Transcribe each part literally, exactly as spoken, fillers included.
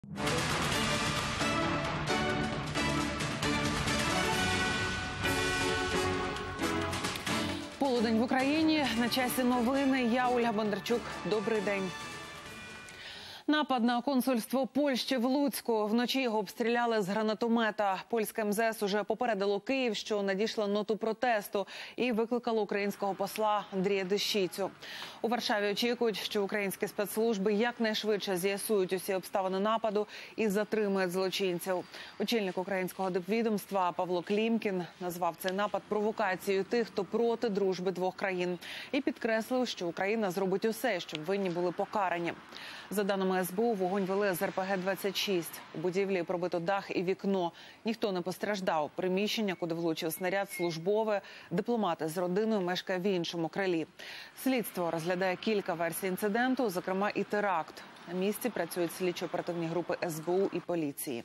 Полудень в Україні. На часі новини. Я Ольга Бондарчук. Добрий день. Напад на консульство Польщі в Луцьку. Вночі його обстріляли з гранатомета. Польське ем зе ес уже попередило Київ, що надійшла ноту протесту і викликало українського посла Андрія Дещицю. У Варшаві очікують, що українські спецслужби якнайшвидше з'ясують усі обставини нападу і затримають злочинців. Очільник українського дипвідомства Павло Клімкін назвав цей напад провокацією тих, хто проти дружби двох країн. І підкреслив, що Україна зробить усе, щоб винні були покарані. За даними ес бе у, вогонь вели з ер пе ге двадцять шість. У будівлі пробито дах і вікно. Ніхто не постраждав. Приміщення, куди влучив снаряд, службове. Дипломат з родиною мешкає в іншому крилі. Слідство розглядає кілька версій інциденту, зокрема і теракт. На місці працюють слідчо-оперативні групи ес бе у і поліції.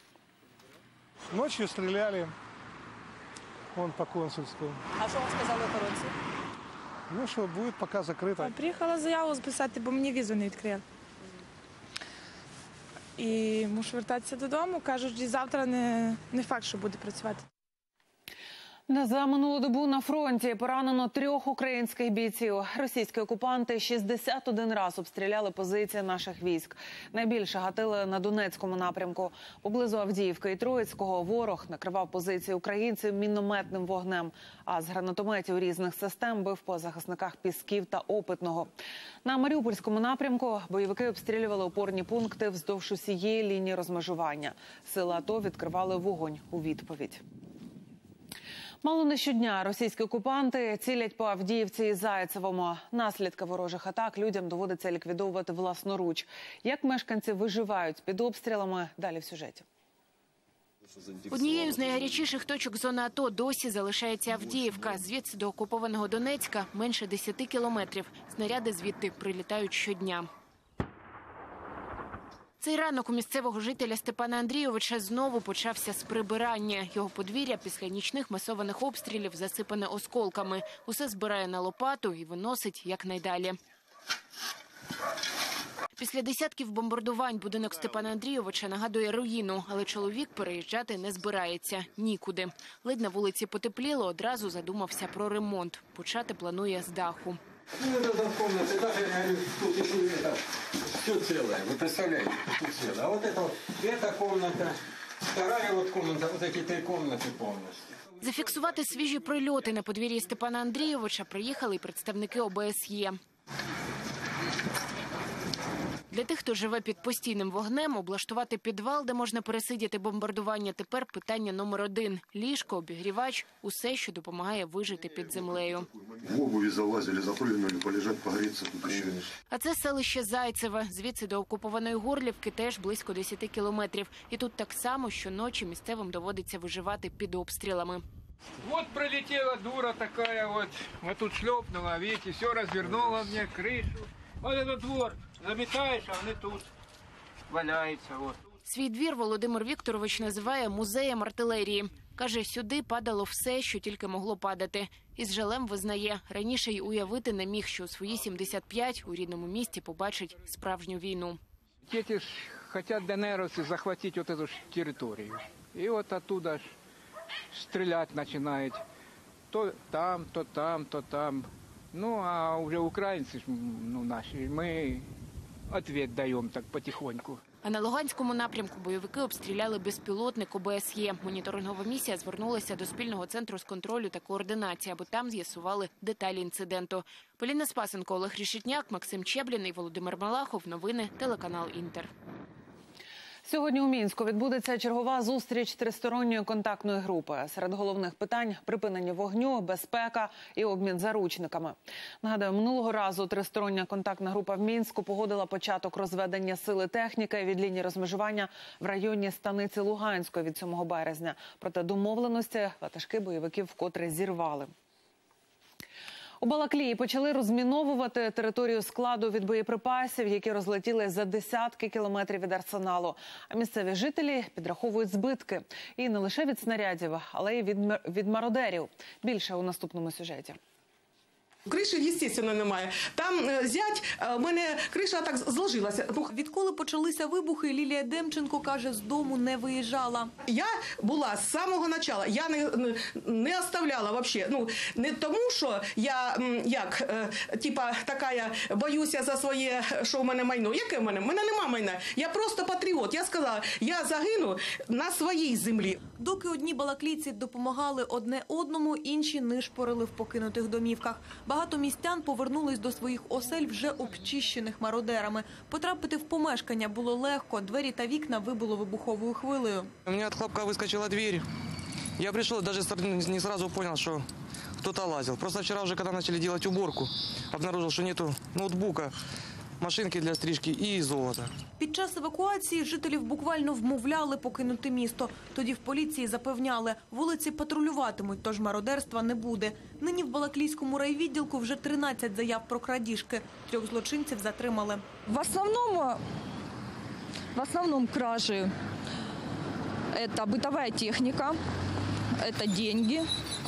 Ночью стреляли вон по консульству. А що вам сказали охоронці? Ну що, буде поки закрито. Приїхала заяву записати, бо мені візу не відкрили. І мушу вертатися додому. Кажуть, і завтра не, не факт, що буде працювати. За минулу добу на фронті поранено трьох українських бійців. Російські окупанти шістдесят один раз обстріляли позиції наших військ. Найбільше гатили на Донецькому напрямку. Поблизу Авдіївки і Троїцького ворог накривав позиції українців мінометним вогнем, а з гранатометів різних систем бив по захисниках Пісків та Опитного. На Маріупольському напрямку бойовики обстрілювали опорні пункти вздовж усієї лінії розмежування. Сили АТО відкривали вогонь у відповідь. Мало не щодня російські окупанти цілять по Авдіївці і Зайцевому. Наслідки ворожих атак людям доводиться ліквідовувати власноруч. Як мешканці виживають під обстрілами – далі в сюжеті. Однією з найгарячіших точок зони АТО досі залишається Авдіївка. Звідси до окупованого Донецька менше десяти кілометрів. Снаряди звідти прилітають щодня. Цей ранок у місцевого жителя Степана Андрійовича знову почався з прибирання. Його подвір'я після нічних масованих обстрілів засипане осколками. Усе збирає на лопату і виносить якнайдалі. Після десятків бомбардувань будинок Степана Андрійовича нагадує руїну, але чоловік переїжджати не збирається. Нікуди. Ледь на вулиці потепліло, одразу задумався про ремонт. Почати планує з даху. Ну, это там комната, даже, я говорю, тут еще это, все целое, вы представляете, тут целое. А вот это вот, эта комната, вторая вот комната, вот эти три комнаты полностью. Зафіксувати свіжі прильоти на подвір'ї Степана Андрійовича приїхали й представники о бе ес є. Для тих, хто живе під постійним вогнем, облаштувати підвал, де можна пересидіти бомбардування, тепер питання номер один. Ліжко, обігрівач – усе, що допомагає вижити під землею. В обуві залазили, запрыгнули, полежать, погріться тут ще. А це селище Зайцеве. Звідси до окупованої Горлівки теж близько десяти кілометрів. І тут так само щоночі місцевим доводиться виживати під обстрілами. Вот прилетела дура такая вот, вот тут шлепнула, видите, все развернула мне крышу. Вот этот двор заметаешь, а вони тут валяються. Вот. Свій двір Володимир Вікторович називає музеєм артилерії. Каже, сюди падало все, що тільки могло падати. І з жалем визнає, раніше й уявити не міг, що у свої сімдесят п'ять у рідному місті побачить справжню війну. Эти ж хотят ДНРовцы захватить вот эту ж территорию. И вот оттуда ж стрелять начинают. То там, то там, то там. Ну, а уже украинцы, ну, наши, мы ответ даем так потихоньку. А на Луганському напрямку бойовики обстріляли безпілотник о бе ес є. Моніторингова місія звернулася до спільного центру з контролю та координації, аби там з'ясували деталі інциденту. Поліна Спасенко, Олег Решетняк, Максим Чеблін і Володимир Малахов. Новини, телеканал Інтер. Сьогодні у Мінську відбудеться чергова зустріч тристоронньої контактної групи. Серед головних питань – припинення вогню, безпека і обмін заручниками. Нагадаю, минулого разу тристороння контактна група в Мінську погодила початок розведення сили техніки від лінії розмежування в районі станиці Луганської від сьомого березня. Проте домовленості ватажки бойовиків вкотре зірвали. У Балаклії почали розміновувати територію складу від боєприпасів, які розлетіли за десятки кілометрів від арсеналу. А місцеві жителі підраховують збитки. І не лише від снарядів, але й від, від мародерів. Більше у наступному сюжеті. Криші, звісно, немає. Там е, зять, е, у мене криша так зложилася. Ну, Відколи почалися вибухи, Лілія Демченко, каже, з дому не виїжджала. я була з самого початку, я не, не, не оставляла взагалі. Ну, не тому, що я, м, як, е, типа, така, я боюся за своє, що в мене майно. Яке в мене? В мене нема майна. Я просто патріот. Я сказала, я загину на своїй землі. Доки одні балаклійці допомагали одне одному, інші нишпорили в покинутих домівках. Багато містян повернулись до своїх осель вже обчищених мародерами. Потрапити в помешкання було легко, двері та вікна вибило вибуховою хвилею. У меня от хлопка выскочила дверь. Я пришел, даже не сразу понял, что кто-то лазил. Просто вчера уже, когда начали делать уборку, обнаружил, что нету ноутбука, машинки для стрижки і золота. Під час евакуації жителів буквально вмовляли покинути місто. Тоді в поліції запевняли, вулиці патрулюватимуть, тож мародерства не буде. Нині в Балаклійському райвідділку вже тринадцять заяв про крадіжки. Трьох злочинців затримали. В основном, в основном кражи – это бытовая техника, это деньги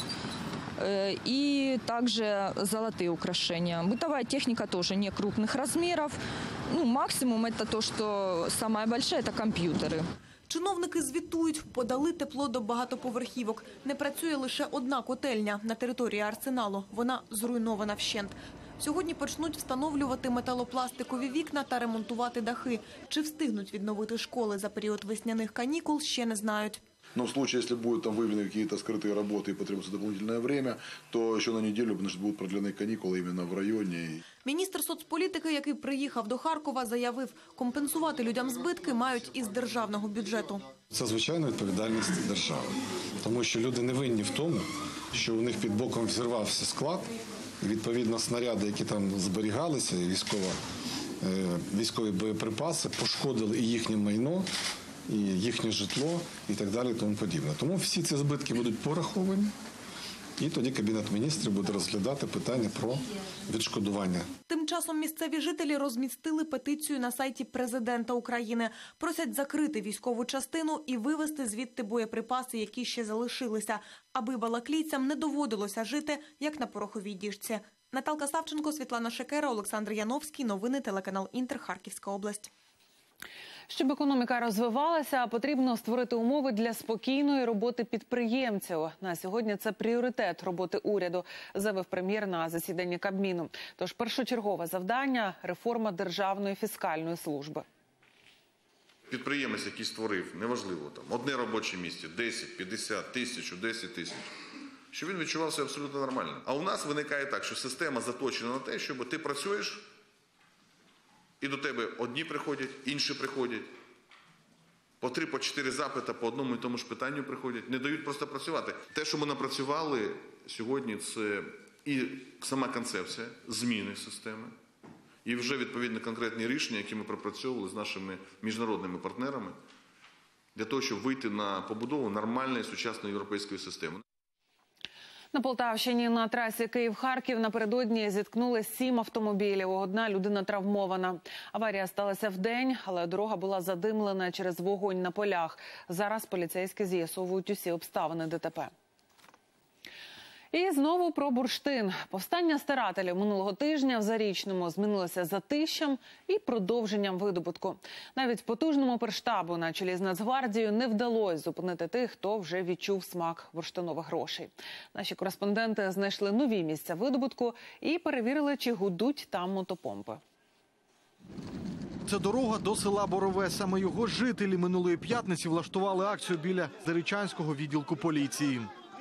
э, и также золотые украшения. Бытовая техника тоже не крупных размеров. Ну, максимум это то, что самое большое – это компьютеры. Чиновники звітують, подали тепло до багатоповерхівок. Не працює лише одна котельня на території арсеналу. Вона зруйнована вщент. Сьогодні почнуть встановлювати металопластикові вікна та ремонтувати дахи. Чи встигнуть відновити школи за період весняних канікул, ще не знають. Но в случае, если будут там выявлены какие-то скрытые работы и потребуется дополнительное время, то еще на неделю, значит, будут продлены каникулы именно в районе. Міністр соцполітики, який приїхав до Харкова, заявив, компенсувати людям збитки мають із державного бюджету. Це, звичайно, відповідальність держави. Тому що люди не винні в тому, що у них під боком взірвався склад, і, відповідно, снаряди, які там зберігалися, і військова, військові боєприпаси, пошкодили і їхнє майно, і їхнє житло, і так далі, і тому подібне. Тому всі ці збитки будуть пораховані, і тоді Кабінет міністрів буде розглядати питання про відшкодування. Тим часом місцеві жителі розмістили петицію на сайті президента України. Просять закрити військову частину і вивезти звідти боєприпаси, які ще залишилися, аби балаклійцям не доводилося жити, як на пороховій діжці. Наталка Савченко, Світлана Шекера, Олександр Яновський. Новини телеканал Інтер, Харківська область. Щоб економіка розвивалася, потрібно створити умови для спокійної роботи підприємців. На сьогодні це пріоритет роботи уряду, заявив прем'єр на засіданні Кабміну. Тож першочергове завдання – реформа Державної фіскальної служби. Підприємець, який створив, неважливо, там, одне робоче місце, десять, п'ятдесят, тисячу, десять тисяч, щоб він відчувався абсолютно нормально. А у нас виникає так, що система заточена на те, щоб ти працюєш, і до тебе одні приходять, інші приходять. По три, по чотири запита по одному і тому ж питанню приходять. Не дають просто працювати. Те, що ми напрацювали сьогодні, це і сама концепція зміни системи, і вже відповідно конкретні рішення, які ми пропрацьовували з нашими міжнародними партнерами, для того, щоб вийти на побудову нормальної сучасної європейської системи. На Полтавщині на трасі Київ-Харків напередодні зіткнули сім автомобілів. Одна людина травмована. Аварія сталася вдень, але дорога була задимлена через вогонь на полях. Зараз поліцейські з'ясовують усі обставини ДТП. І знову про бурштин. Повстання старателів минулого тижня в Зарічному змінилося затищем і продовженням видобутку. Навіть потужному перштабу на чолі з Нацгвардією не вдалося зупинити тих, хто вже відчув смак бурштинових грошей. Наші кореспонденти знайшли нові місця видобутку і перевірили, чи гудуть там мотопомпи. Це дорога до села Борове. Саме його жителі минулої п'ятниці влаштували акцію біля Зарічанського відділку поліції.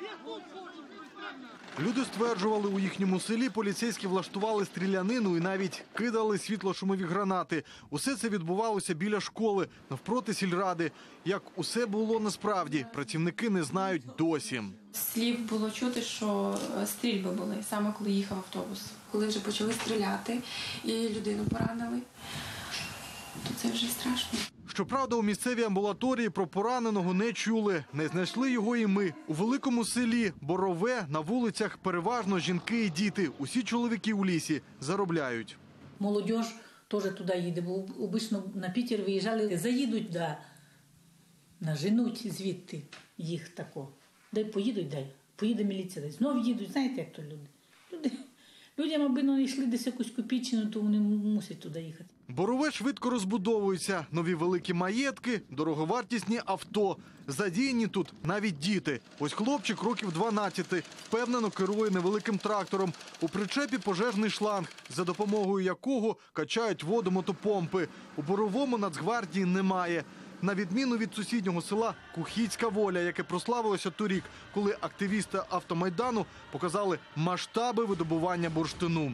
Люди стверджували, у їхньому селі поліцейські влаштували стрілянину і навіть кидали світлошумові гранати. Усе це відбувалося біля школи, навпроти сільради. Як усе було насправді, працівники не знають досі. Слів було чути, що стрільби були, саме коли їхав автобус. Коли вже почали стріляти і людину поранили, то це вже страшно. Щоправда, у місцевій амбулаторії про пораненого не чули. Не знайшли його і ми. У великому селі Борове на вулицях переважно жінки і діти. Усі чоловіки у лісі заробляють. Молодь теж туди їде, бо обично на Пітер виїжджали. Заїдуть, да, наженуть звідти їх тако. Дай поїдуть, дай. Поїде міліція, дай. Знов їдуть. Знаєте, як то люди? Люди Людям, аби не йшли десь якусь копійчину, то вони мусять туди їхати. Борове швидко розбудовується. Нові великі маєтки, дороговартісні авто. Задіяні тут навіть діти. Ось хлопчик років дванадцяти впевнено керує невеликим трактором. У причепі пожежний шланг, за допомогою якого качають воду мотопомпи. У Боровому Нацгвардії немає. На відміну від сусіднього села Кухіцька Воля, яке прославилося торік, коли активісти автомайдану показали масштаби видобування бурштину.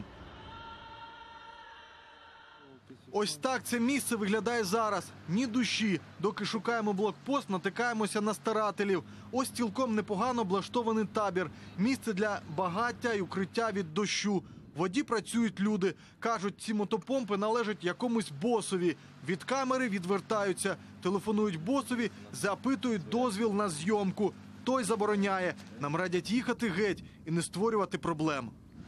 Ось так це місце виглядає зараз. Ні душі. Доки шукаємо блокпост, натикаємося на старателів. Ось цілком непогано облаштований табір. Місце для багаття і укриття від дощу. В воді працюють люди. Кажуть, ці мотопомпи належать якомусь босові. Від камери відвертаються. Телефонують босові, запитують дозвіл на зйомку. Той забороняє. Нам радять їхати геть і не створювати проблем.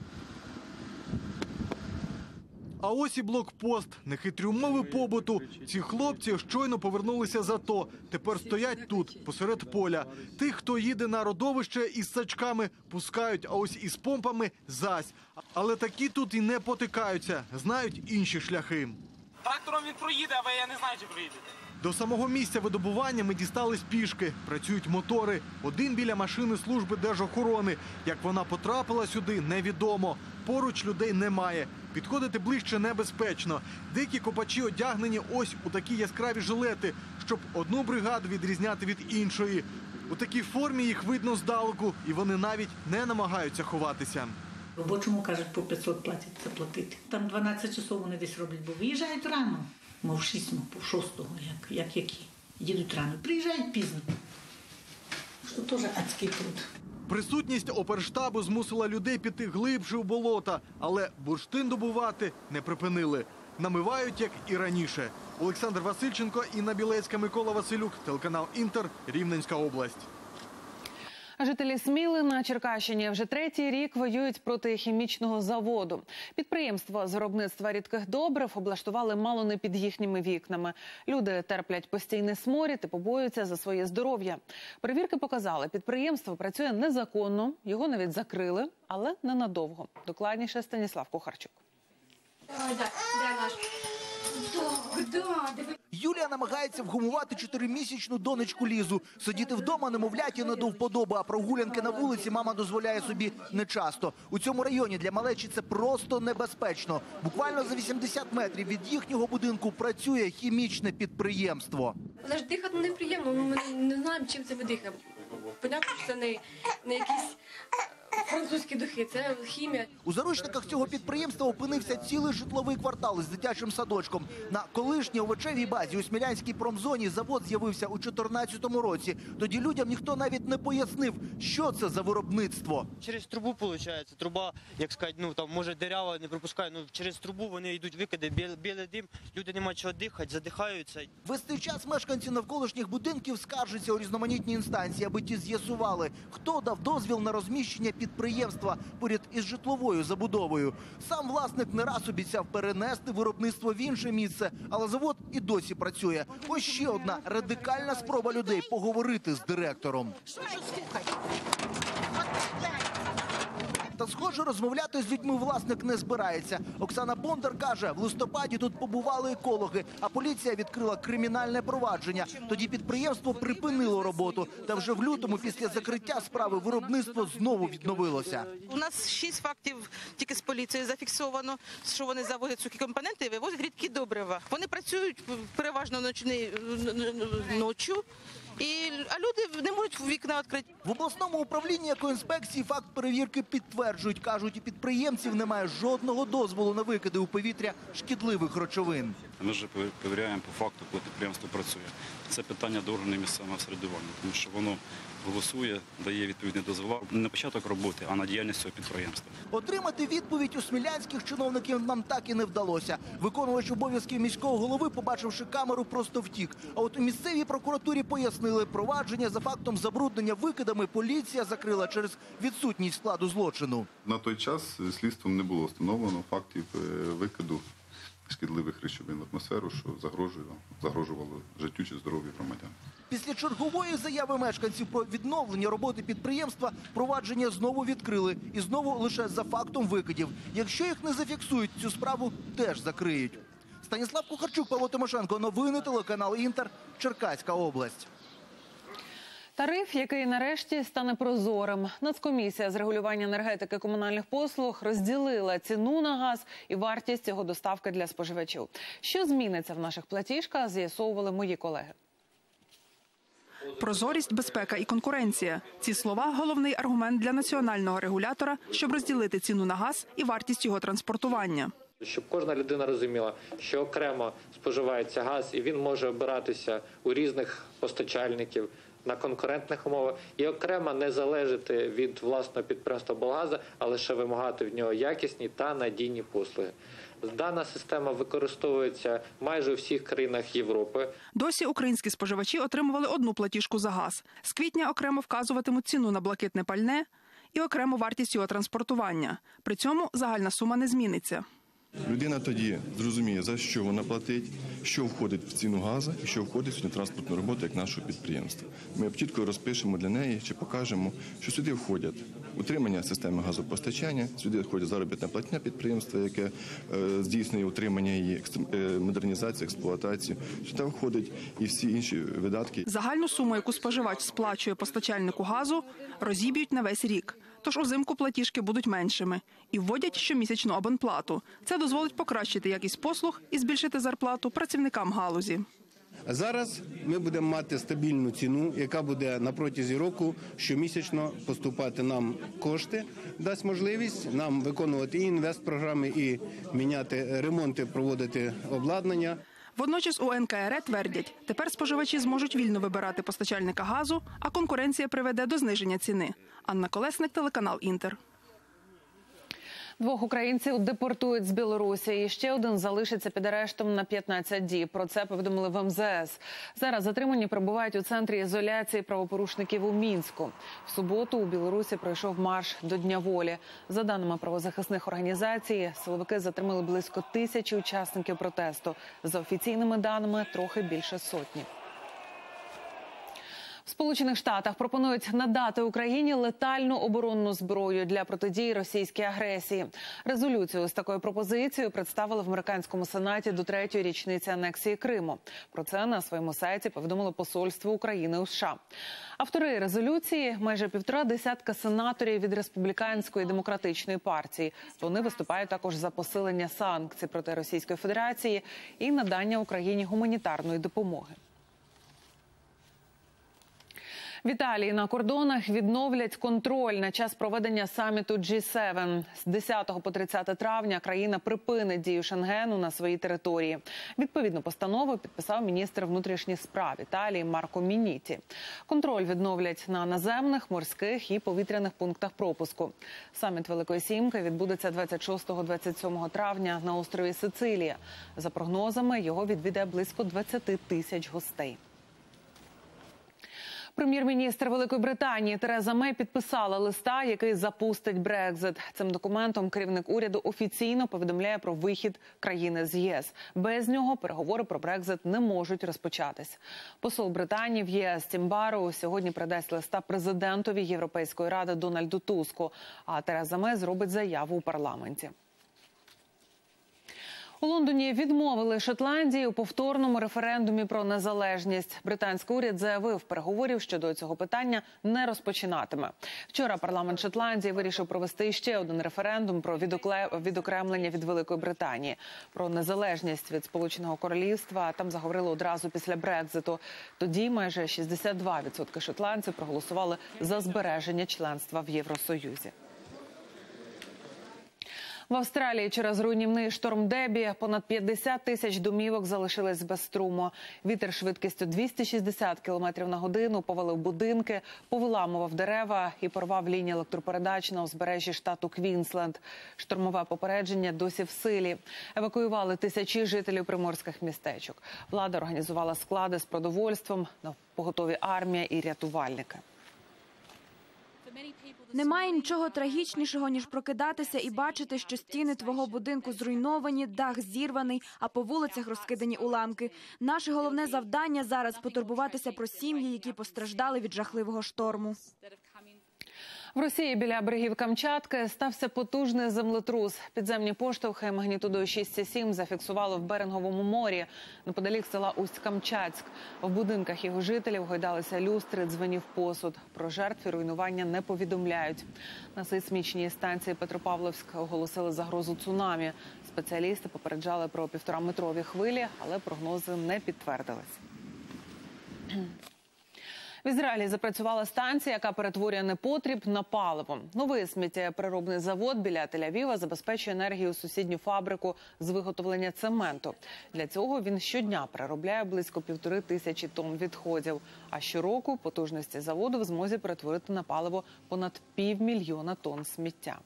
А ось і блокпост. Нехитрі умови побуту. Ці хлопці щойно повернулися з АТО. Тепер стоять тут, посеред поля. Тих, хто їде на родовище із сачками, пускають, а ось із помпами – зась. Але такі тут і не потикаються. Знають інші шляхи. Трактором він проїде, а ви я не знаю, чи проїдете. До самого місця видобування ми дістались пішки. Працюють мотори. Один біля машини служби держохорони. Як вона потрапила сюди, невідомо. Поруч людей немає. Підходити ближче небезпечно. Деякі копачі одягнені ось у такі яскраві жилети, щоб одну бригаду відрізняти від іншої. У такій формі їх видно здалеку, і вони навіть не намагаються ховатися. Робочому, кажуть, по п'ятсот платять заплатити. Там дванадцять часов вони десь роблять, бо виїжджають рано. Мов шість, мов по шостого, як, як які. Їдуть рано. Приїжджають пізно. Що теж адський труд. Присутність оперштабу змусила людей піти глибше у болота, але бурштин добувати не припинили. Намивають, як і раніше. Олександр Васильченко, Інна Білецька, Микола Василюк, телеканал «Інтер», Рівненська область. Жителі Сміли на Черкащині вже третій рік воюють проти хімічного заводу. Підприємство з виробництва рідких добрив облаштували мало не під їхніми вікнами. Люди терплять постійний сморід і побоюються за своє здоров'я. Перевірки показали, підприємство працює незаконно, його навіть закрили, але ненадовго. Докладніше Станіслав Кухарчук. Юлія намагається вгамувати чотиримісячну донечку Лізу. Сидіти вдома немовляті не до вподоби, а прогулянки на вулиці мама дозволяє собі нечасто. У цьому районі для малечі це просто небезпечно. Буквально за вісімдесят метрів від їхнього будинку працює хімічне підприємство. Але ж дихати неприємно, ми не знаємо, чим це ми дихаємо. Понятно, що це не, не якісь французькі духи, це хімія. У заручниках цього підприємства опинився цілий житловий квартал із дитячим садочком. На колишній овочевій базі у Смілянській промзоні завод з'явився у чотирнадцятому році. Тоді людям ніхто навіть не пояснив, що це за виробництво. Через трубу, виходить, труба, як сказати, ну там може дерева не пропускає, ну через трубу вони йдуть викиди, білий, білий дим, люди не мають чого дихати, задихаються. Весь цей час мешканці навколишніх будинків скаржаться у різноманітні інстанції, аби ті з'ясували, хто дав дозвіл на розміщення підприємства поряд із житловою забудовою. Сам власник не раз обіцяв перенести виробництво в інше місце, але завод і досі працює. Ось ще одна радикальна спроба людей поговорити з директором. Та, схоже, розмовляти з людьми власник не збирається. Оксана Бондар каже, в листопаді тут побували екологи, а поліція відкрила кримінальне провадження. Тоді підприємство припинило роботу. Та вже в лютому після закриття справи виробництво знову відновилося. У нас шість фактів тільки з поліцією зафіксовано, що вони завозять сухі компоненти і вивозять рідкі добрива. Вони працюють переважно ночні, ночі. І, а люди не можуть вікна відкрити. В обласному управлінні екоінспекції факт перевірки підтверджують. Кажуть, у підприємців немає жодного дозволу на викиди у повітря шкідливих речовин. Ми вже перевіряємо по факту, коли підприємство працює. Це питання до органів місцевого самоврядування, тому що воно голосує, дає відповідні дозволи не на початок роботи, а на діяльність цього підприємства. Отримати відповідь у смілянських чиновників нам так і не вдалося. Виконувач обов'язків міського голови, побачивши камеру, просто втік. А от у місцевій прокуратурі пояснили, провадження за фактом забруднення викидами поліція закрила через відсутність складу злочину. На той час слідством не було встановлено фактів викиду шкідливих речовин в атмосферу, що загрожує, загрожувало життю чи здоров'ю громадян. Після чергової заяви мешканців про відновлення роботи підприємства провадження знову відкрили. І знову лише за фактом викидів. Якщо їх не зафіксують, цю справу теж закриють. Станіслав Кухарчук, Павло Тимошенко. Новини, телеканал «Інтер», Черкаська область. Тариф, який нарешті стане прозорим. Нацкомісія з регулювання енергетики комунальних послуг розділила ціну на газ і вартість його доставки для споживачів. Що зміниться в наших платіжках, з'ясовували мої колеги. Прозорість, безпека і конкуренція – ці слова – головний аргумент для національного регулятора, щоб розділити ціну на газ і вартість його транспортування. Щоб кожна людина розуміла, що окремо споживається газ і він може обиратися у різних постачальників на конкурентних умовах і окремо не залежати від власного підприємства «Облгазу», а лише вимагати в нього якісні та надійні послуги. Дана система використовується майже у всіх країнах Європи. Досі українські споживачі отримували одну платіжку за газ. З квітня окремо вказуватимуть ціну на блакитне пальне і окремо вартість його транспортування. При цьому загальна сума не зміниться. Людина тоді зрозуміє, за що вона платить, що входить в ціну газу і що входить в транспортну роботу як нашого підприємства. Ми чітко розпишемо для неї чи покажемо, що сюди входять утримання системи газопостачання, сюди входить заробітна платня підприємства, яке е, здійснює утримання її, е, модернізацію, експлуатацію. Сюди входять і всі інші видатки. Загальну суму, яку споживач сплачує постачальнику газу, розіб'ють на весь рік. Тож узимку платіжки будуть меншими. І вводять щомісячну абонплату. Це дозволить покращити якість послуг і збільшити зарплату працівникам галузі. Зараз ми будемо мати стабільну ціну, яка буде на протязі року щомісячно поступати нам кошти, дасть можливість нам виконувати і інвестпрограми, і міняти ремонти, проводити обладнання. Водночас у ен ка ер е твердять, тепер споживачі зможуть вільно вибирати постачальника газу, а конкуренція приведе до зниження ціни. Анна Колесник, телеканал «Інтер». Двох українців депортують з Білорусі. І ще один залишиться під арештом на п'ятнадцять діб. Про це повідомили в ем зе ес. Зараз затримані перебувають у центрі ізоляції правопорушників у Мінську. В суботу у Білорусі пройшов марш до Дня волі. За даними правозахисних організацій, силовики затримали близько тисячі учасників протесту. За офіційними даними, трохи більше сотні. В Сполучених Штатах пропонують надати Україні летальну оборонну зброю для протидії російській агресії. Резолюцію з такою пропозицією представили в американському сенаті до третьої річниці анексії Криму. Про це на своєму сайті повідомило посольство України у США. Автори резолюції – майже півтора десятка сенаторів від республіканської і демократичної партії. Вони виступають також за посилення санкцій проти Російської Федерації і надання Україні гуманітарної допомоги. В Італії на кордонах відновлять контроль на час проведення саміту джі севен. З десятого по тридцяте травня країна припинить дію Шенгену на своїй території. Відповідну постанову підписав міністр внутрішніх справ Італії Марко Мініті. Контроль відновлять на наземних, морських і повітряних пунктах пропуску. Саміт Великої Сімки відбудеться двадцять шостого - двадцять сьомого травня на острові Сицилія. За прогнозами, його відвідає близько двадцяти тисяч гостей. Прем'єр-міністр Великої Британії Тереза Мей підписала листа, який запустить Брекзит. Цим документом керівник уряду офіційно повідомляє про вихід країни з ЄС. Без нього переговори про Брекзит не можуть розпочатись. Посол Британії в ЄС Тім Барроу сьогодні передасть листа президентові Європейської ради Дональду Туску, а Тереза Мей зробить заяву у парламенті. У Лондоні відмовили Шотландії у повторному референдумі про незалежність. Британський уряд заявив, переговорів щодо цього питання не розпочинатиме. Вчора парламент Шотландії вирішив провести ще один референдум про відокремлення від Великої Британії. Про незалежність від Сполученого Королівства там заговорили одразу після Брекзиту. Тоді майже шістдесят два відсотки шотландців проголосували за збереження членства в Євросоюзі. В Австралії через руйнівний шторм Дебі понад п'ятдесят тисяч домівок залишились без струму. Вітер швидкістю двісті шістдесят кілометрів на годину повалив будинки, повиламував дерева і порвав лінії електропередач на узбережжі штату Квінсленд. Штормове попередження досі в силі. Евакуювали тисячі жителів приморських містечок. Влада організувала склади з продовольством, напоготові армія і рятувальники. Немає нічого трагічнішого, ніж прокидатися і бачити, що стіни твого будинку зруйновані, дах зірваний, а по вулицях розкидані уламки. Наше головне завдання зараз – потурбуватися про сім'ї, які постраждали від жахливого шторму. В Росії біля берегів Камчатки стався потужний землетрус. Підземні поштовхи магнітудою шість цілих сім зафіксували в Беринговому морі, неподалік села Усть-Камчатськ. В будинках його жителів гойдалися люстри, дзвенів посуд. Про жертв і руйнування не повідомляють. На сейсмічній станції Петропавловськ оголосили загрозу цунамі. Спеціалісти попереджали про півтораметрові хвилі, але прогнози не підтвердились. В Ізраїлі запрацювала станція, яка перетворює непотріб на паливо. Новий сміттєпереробний завод біля Тель-Авіва забезпечує енергію сусідню фабрику з виготовлення цементу. Для цього він щодня переробляє близько півтори тисячі тонн відходів. А щороку потужності заводу в змозі перетворити на паливо понад півмільйона тонн сміття.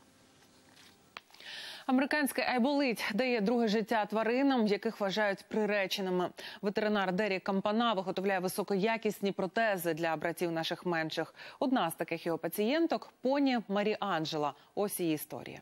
Американський айболить дає друге життя тваринам, яких вважають приреченими. Ветеринар Деррік Кампана виготовляє високоякісні протези для братів наших менших. Одна з таких його пацієнток – поні Марі Анджела. Ось її історія.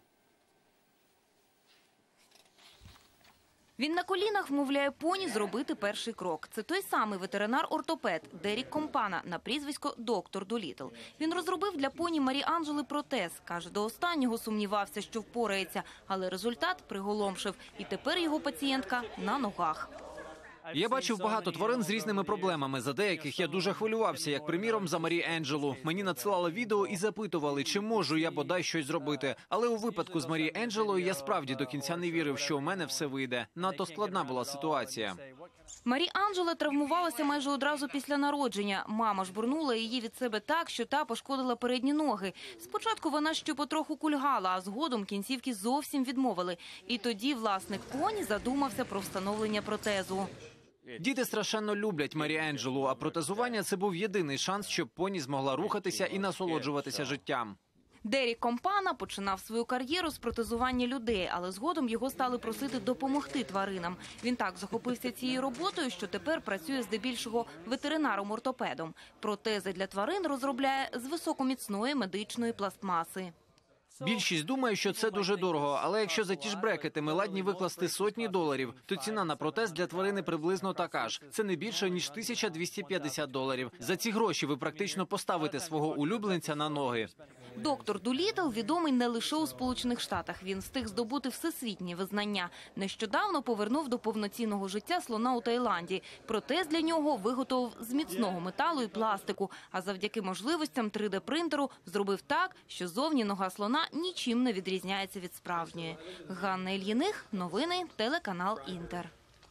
Він на колінах вмовляє поні зробити перший крок. Це той самий ветеринар-ортопед Деррік Кампана на прізвисько доктор Долітл. Він розробив для поні Марі Анджели протез. Каже, до останнього сумнівався, що впорається, але результат приголомшив. І тепер його пацієнтка на ногах. Я бачив багато тварин з різними проблемами. За деяких я дуже хвилювався, як, приміром, за Марі Енджелу. Мені надсилали відео і запитували, чи можу я бодай щось зробити. Але у випадку з Марі Енджелою я справді до кінця не вірив, що у мене все вийде. Надто складна була ситуація. Марі Анджела травмувалася майже одразу після народження. Мама жбурнула її від себе так, що та пошкодила передні ноги. Спочатку вона ще потроху кульгала, а згодом кінцівки зовсім відмовили. І тоді власник поні задумався про встановлення протезу. Діти страшенно люблять Марі Енджелу, а протезування – це був єдиний шанс, щоб поні змогла рухатися і насолоджуватися життям. Деррік Кампана починав свою кар'єру з протезування людей, але згодом його стали просити допомогти тваринам. Він так захопився цією роботою, що тепер працює здебільшого ветеринаром-ортопедом. Протези для тварин розробляє з високоміцної медичної пластмаси. Більшість думає, що це дуже дорого, але якщо за ті ж брекети ми ладні викласти сотні доларів, то ціна на протез для тварини приблизно така ж. Це не більше, ніж тисяча двісті п'ятдесят доларів. За ці гроші ви практично поставите свого улюбленця на ноги. Доктор Долітл відомий не лише у Сполучених Штатах. Він встиг здобути всесвітнє визнання. Нещодавно повернув до повноцінного життя слона у Таїланді. Протез для нього виготовив з міцного металу і пластику, а завдяки можливостям три де принтеру зробив так, що зовні нога слона нічим не відрізняється від справжньої. Ганна Ільїних, новини, телеканал Інтер.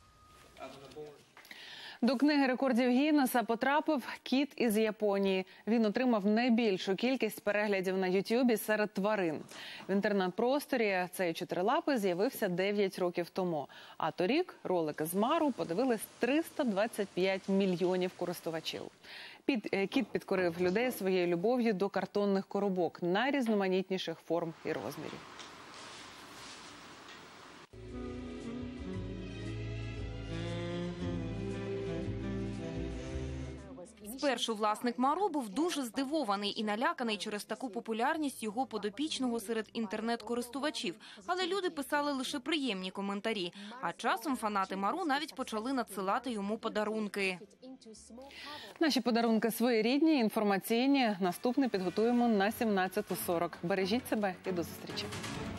До книги рекордів Гіннеса потрапив кіт із Японії. Він отримав найбільшу кількість переглядів на Ютубі серед тварин. В інтернет-просторі цей чотирилапий з'явився дев'ять років тому. А торік ролики з Мару подивились триста двадцять п'ять мільйонів користувачів. Під, кіт підкорив людей своєю любов'ю до картонних коробок найрізноманітніших форм і розмірів. Спершу власник Мару був дуже здивований і наляканий через таку популярність його подопічного серед інтернет-користувачів. Але люди писали лише приємні коментарі. А часом фанати Мару навіть почали надсилати йому подарунки. Наші подарунки своєрідні, інформаційні. Наступний підготуємо на сімнадцяту сорок. Бережіть себе і до зустрічі.